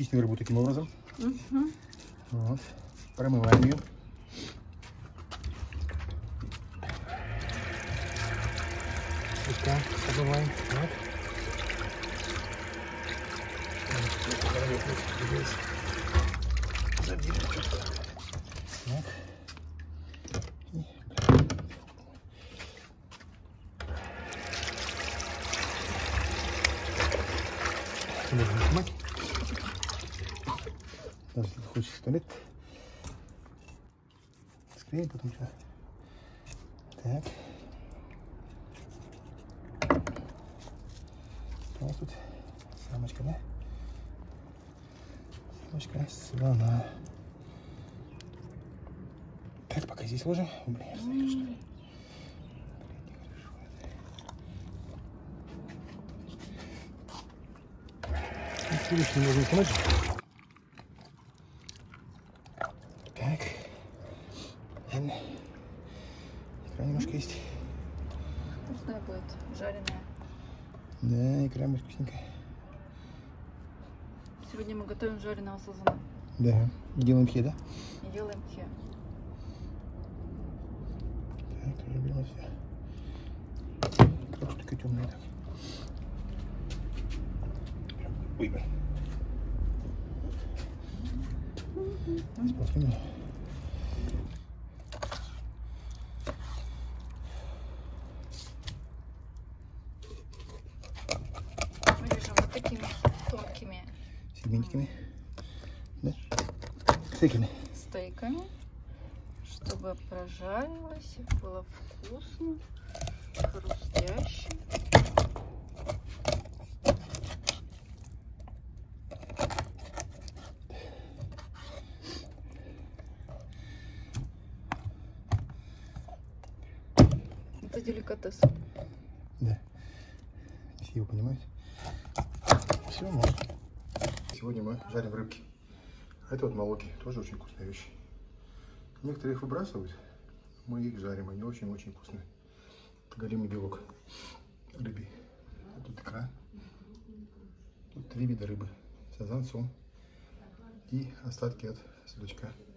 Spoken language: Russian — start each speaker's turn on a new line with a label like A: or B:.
A: чистим рыбу таким образом. Вот. Промываем ее. Слегка промываем. Вот. Задержим чуть-чуть. Так. Можно нажимать. Даже если хочешь в туалет. Склеим потом что. Так. Вот тут самочка, да? Самочка слона. Так, пока здесь ложим. Блин, смотри, что ли. Следующий можно помочь. Так. Ладно. Икра немножко есть.
B: Вкусная будет, жареная.
A: Да, икра будет вкусненькая.
B: Сегодня мы готовим жареного сазана.
A: Да. И делаем хе, да?
B: И делаем хе.
A: Так, уже белое все. Как штука темная так. Ой, блин. Смотрим.
B: Режем вот такими тонкими
A: Сегментиками. Да? Стейками.
B: стейками, чтобы прожарилось, было вкусно, хрустяще. Это деликатес.
A: Да. Все его понимают. Все, можно. Сегодня мы жарим рыбки. А это вот молоки. Тоже очень вкусная вещь. Некоторые их выбрасывают. Мы их жарим. Они очень-очень вкусные. Это галимый белок рыбий. А тут икра. Тут 3 вида рыбы. Сазан, сом и остатки от судачка.